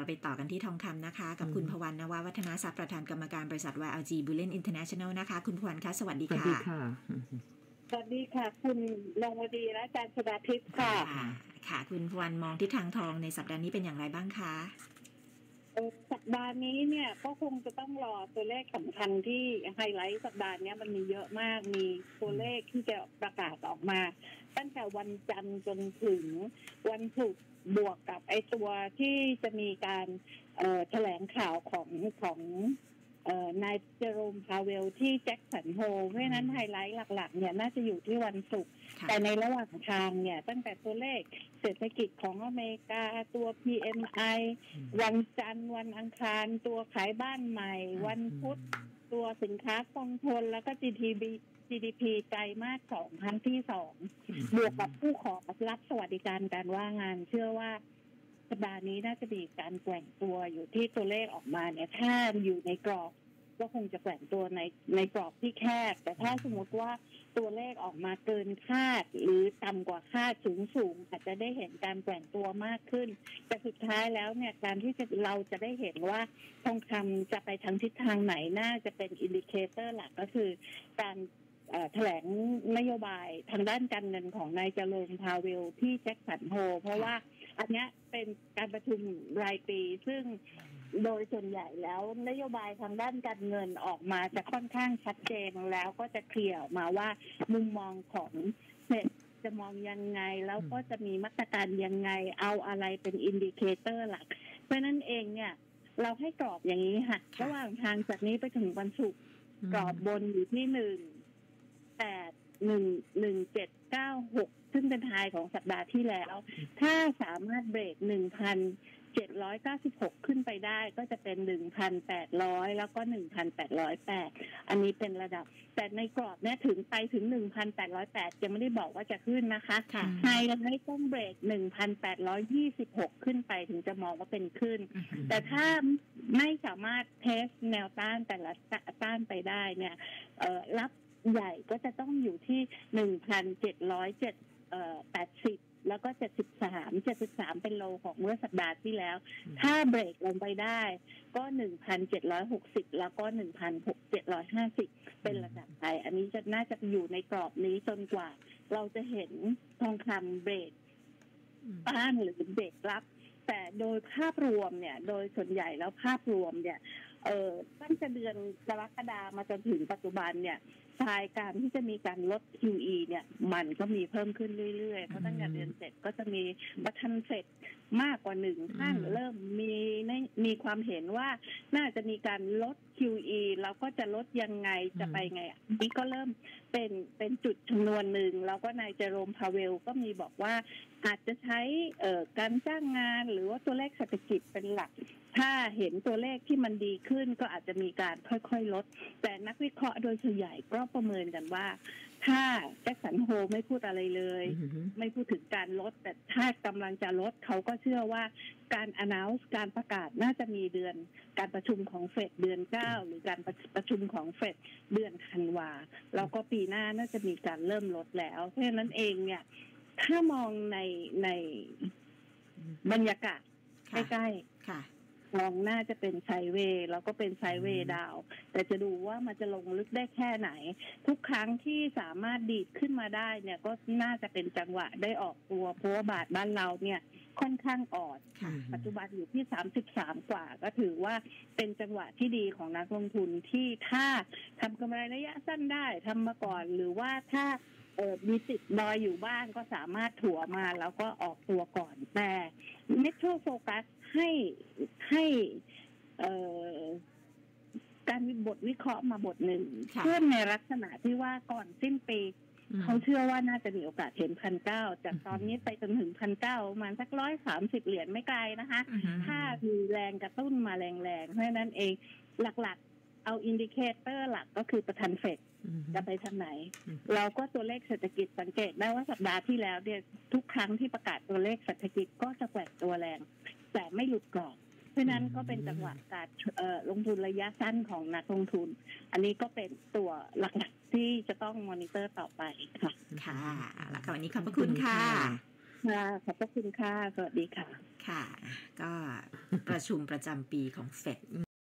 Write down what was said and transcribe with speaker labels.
Speaker 1: เราไปต่อกันที่ทองคำนะคะกับคุณพวรรณ นววัฒนาทรัพย์ประธานกรรมการบริษัท YLG Bullion International นะคะคุณพวรรณคะสวัสดีค่ะ
Speaker 2: สวัสดีค่ะคุณลงวดีและอาจารย์ชดาทิพย์ค่ะ
Speaker 1: ค่ะคุณพวรรณมองทิศทางทองในสัปดาห์นี้เป็นอย่างไรบ้างคะ
Speaker 2: สัปดาห์นี้เนี่ยก็คงจะต้องรอตัวเลขสำคัญที่ไฮไลท์สัปดาห์นี้มันมีเยอะมากมีตัวเลขที่จะประกาศออกมาตั้งแต่วันจันทร์จนถึงวันศุกร์บวกกับไอตัวที่จะมีการแถลงข่าวของนายเจอโรมพาเวลที่แจ็คสันโฮเพราะฉะนั้นไฮไลท์หลักๆเนี่ยน่าจะอยู่ที่วันศุกร์แต่ในระหว่างทางเนี่ยตั้งแต่ตัวเลขเศรษฐกิจของอเมริกาตัว PMI วันจันทร์วันอังคารตัวขายบ้านใหม่วันพุธตัวสินค้าคงทนแล้วก็ GDP ไตรมาส2ครั้งที่2บวกกับผู้ขอรับสวัสดิการการว่างงานเชื่อว่าสัปดาห์นี้น่าจะมีการแกว่งตัวอยู่ที่ตัวเลขออกมาเนี่ยถ้าอยู่ในกรอบก็คงจะแกว่งตัวในกรอบที่แคบแต่ถ้าสมมติว่าตัวเลขออกมาเกินคาดหรือต่ำกว่าคาดสูงอาจจะได้เห็นการแกว่งตัวมากขึ้นแต่สุดท้ายแล้วเนี่ยการที่เราจะได้เห็นว่าทองคำจะไปทางทิศทางไหนน่าจะเป็นอินดิเคเตอร์หลักก็คือการแถลงนโยบายทางด้านการเงินของนายเจอโรมพาเวลที่แจ็คสันโฮเพราะว่าอันนี้เป็นการประชุมรายปีซึ่งโดยส่วนใหญ่แล้วนโยบายทางด้านการเงินออกมาจะค่อนข้างชัดเจนแล้วก็จะเคลียร์มาว่ามุมมองของเฟดจะมองยังไงแล้วก็จะมีมาตรการยังไงเอาอะไรเป็นอินดิเคเตอร์หลักเพราะนั้นเองเนี่ยเราให้กรอบอย่างนี้ค่ะระหว่างทางจากนี้ไปถึงวันศุกร์กรอบบนอยู่ที่1.1796ซึ่งเป็นไฮของสัปดาห์ที่แล้วถ้าสามารถเบรก 1,796 ขึ้นไปได้ก็จะเป็น 1,800 แล้วก็ 1,808 อันนี้เป็นระดับแต่ในกรอบเนี่ยไปถึง 1,808 ยังไม่ได้บอกว่าจะขึ้นนะคะไฮเราไม่ต้องเบรก 1,826 ขึ้นไปถึงจะมองว่าเป็นขึ้นแต่ถ้าไม่สามารถเทสแนวต้านแต่ละต้านไปได้เนี่ยรับใหญ่ก็จะต้องอยู่ที่ 1,780 แล้วก็73เป็นโลของเมื่อสัปดาห์ที่แล้วถ้าเบรกลงไปได้ก็ 1,760 แล้วก็ 1,750 เป็นระดับไฮอันนี้จะน่าจะอยู่ในกรอบนี้จนกว่าเราจะเห็นทองคำเบรกต้านหรือเบรกรับแต่โดยภาพรวมเนี่ยโดยส่วนใหญ่แล้วภาพรวมเนี่ยตั้งแต่เดือนกรกฎาคมมาจนถึงปัจจุบันเนี่ยทายการที่จะมีการลด QE เนี่ยมันก็มีเพิ่มขึ้นเรื่อยๆเพราะตั้งแต่เดือน7ก็จะมีประธานเฟดมากกว่า1ท่านเริ่มมีความเห็นว่าน่าจะมีการลด QE แล้วก็จะลดยังไงจะไปไงนี่ก็เริ่มเป็นจุดชนวนหนึ่งแล้วก็นายเจอโรมพาเวลก็มีบอกว่าอาจจะใช้การจ้างงานหรือว่าตัวเลขเศรษฐกิจเป็นหลักถ้าเห็นตัวเลขที่มันดีขึ้นก็อาจจะมีการค่อยๆลดแต่นักวิเคราะห์โดยส่วนใหญ่ก็ประเมินกันว่าถ้าแจ็คสันโฮไม่พูดอะไรเลยไม่พูดถึงการลดแต่ถ้ากำลังจะลดเขาก็เชื่อว่าการ announce การประกาศน่าจะมีเดือนการประชุมของเฟดเดือน9หรือการประชุมของเฟดเดือนธันวาแล้วก็ปีหน้าน่าจะมีการเริ่มลดแล้วเพราะฉะนั้นเองเนี่ยถ้ามองในบรรยากาศใกล้ๆมองน่าจะเป็นไซด์เวย์แล้วก็เป็นไซด์เวย์ดาวแต่จะดูว่ามันจะลงลึกได้แค่ไหนทุกครั้งที่สามารถดีดขึ้นมาได้เนี่ยก็น่าจะเป็นจังหวะได้ออกตัวเพราะว่าบาทบ้านเราเนี่ยค่อนข้างอ่อนปัจจุบันอยู่ที่33กว่าก็ถือว่าเป็นจังหวะที่ดีของนักลงทุนที่ถ้าทำกำไรระยะสั้นได้ทำมาก่อนหรือว่าถ้ามีติดดอยอยู่บ้างก็สามารถถัวมาแล้วก็ออกตัวก่อนแต่เมโทรโฟกัสให้การบทวิเคราะห์มาบทหนึ่งเพื่อในลักษณะที่ว่าก่อนสิ้นปีเขาเชื่อว่าน่าจะมีโอกาสเห็น 1,900 จากตอนนี้ไปจนถึง 1,900 ประมาณสัก130เหรียญไม่ไกลนะคะถ้ามีแรงกระตุ้นมาแรงๆเพราะฉะนั้นเองหลักๆเอาอินดิเคเตอร์หลักก็คือประธานเฟดจะไปทางไหนเราก็ตัวเลขเศรษฐกิจสังเกตได้ว่าสัปดาห์ที่แล้วเนี่ยทุกครั้งที่ประกาศตัวเลขเศรษฐกิจก็จะแกว่งตัวแรงแต่ไม่หลุดกรอบเพราะนั้นก็เป็นจังหวะการลงทุนระยะสั้นของนักลงทุนอันนี้ก็เป็นตัวหลักๆที่จะต้องมอนิเตอร์ต่อไปค่ะ
Speaker 1: ค่ะแล้วค่ะวันนี้ขอบพระคุณค่ะ
Speaker 2: ค่ะขอบพระคุณค่ะสวัสดีค่ะ
Speaker 1: ค่ะก็ประชุมประจำปีของเฟด